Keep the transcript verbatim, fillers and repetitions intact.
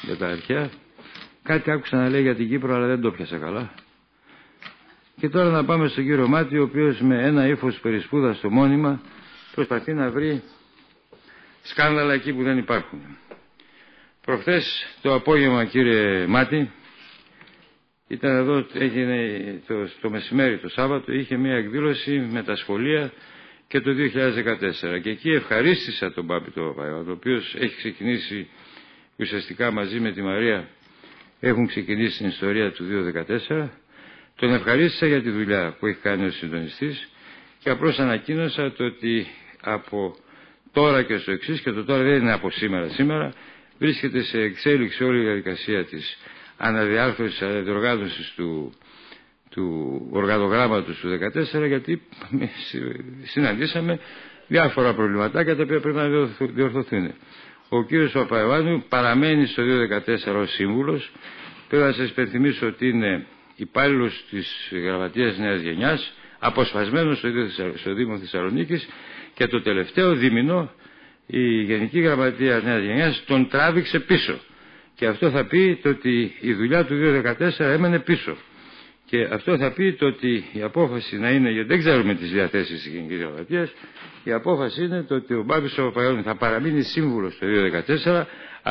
για τα αρχαία. Κάτι άκουσα να λέει για την Κύπρο, αλλά δεν το πιάσα καλά. Και τώρα να πάμε στον κύριο Μάτι, ο οποίος με ένα ύφος περισπούδαστο μόνιμα προσπαθεί να βρει σκάνδαλα εκεί που δεν υπάρχουν. Προχθές το απόγευμα, κύριε Μάτι, ήταν εδώ, έγινε το, το μεσημέρι το Σάββατο, είχε μια εκδήλωση με τα σχολεία και το δύο χιλιάδες δεκατέσσερα, και εκεί ευχαρίστησα τον Πάπη το Παπαϊωάννου, ο οποίος έχει ξεκινήσει ουσιαστικά μαζί με τη Μαρία, έχουν ξεκινήσει την ιστορία του δύο χιλιάδες δεκατέσσερα. Τον ευχαρίστησα για τη δουλειά που έχει κάνει ως συντονιστής και απλώς ανακοίνωσα το ότι από τώρα και στο εξής, και το τώρα δεν είναι από σήμερα σήμερα, βρίσκεται σε εξέλιξη όλη η διαδικασία της αναδιάρθρωσης, αναδιοργάνωσης του, του οργανογράμματος του δεκατέσσερα, γιατί συναντήσαμε διάφορα προβληματάκια τα οποία πρέπει να διορθωθούν. Ο κύριος Παπαϊωάννου παραμένει στο δύο χιλιάδες δεκατέσσερα ως σύμβουλος. Πρέπει να σας υπενθυμίσω ότι είναι υπάλληλος της Γραμματείας Νέας Γενιάς, αποσπασμένος στο Δήμο Θεσσαλονίκης, και το τελευταίο δίμηνο η Γενική Γραμματεία Νέας Γενιάς τον τράβηξε πίσω. Και αυτό θα πει το ότι η δουλειά του δύο χιλιάδες δεκατέσσερα έμενε πίσω. Και αυτό θα πει το ότι η απόφαση να είναι, γιατί δεν ξέρουμε τις διαθέσεις της Γενικής Γραμματείας, η απόφαση είναι το ότι ο Μπάμπης ο Παπαϊωάννου θα παραμείνει σύμβουλος το δύο χιλιάδες δεκατέσσερα,